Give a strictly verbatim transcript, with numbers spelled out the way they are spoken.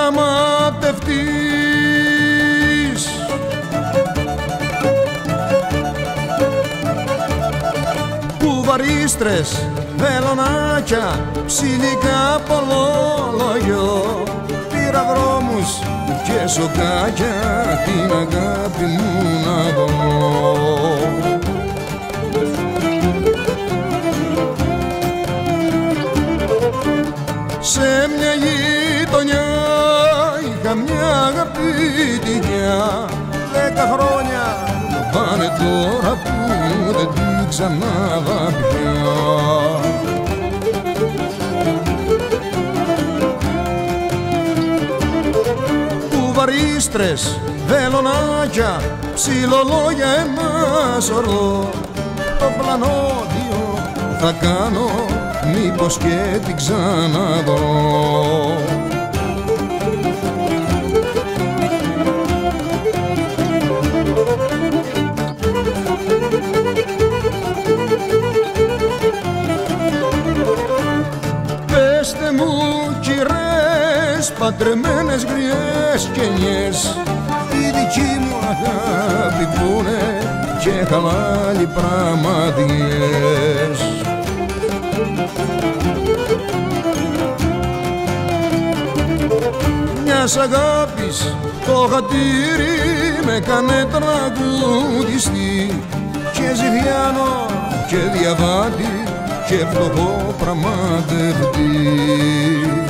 πραγματευτείς. Κουβαρίστρες, βελονάκια, ψιλικά πολλόλογιο, πήρα δρόμους και σοκάκια, την αγάπη μου να δω. Σε μια γειτονιά είχα μια αγαπητικιά, δέκα χρόνια πάνε τώρα που δεν την ξανάδα πια. Κουβαρίστρες, βελονάκια, ψιλολόγια ένα σωρό, το πλανόδιο θα κάνω μήπως και την ξαναδώ. Πεστε μου κυρές, παντρεμένες γριές κενιές, η δική μου αγάπη πούνε και χαλάλι πραγματιές. Μιας αγάπης το χατήρι με κάνε τραγουδιστή, και ζητιάνο και διαβάτη και φτωχό πραγματευτή.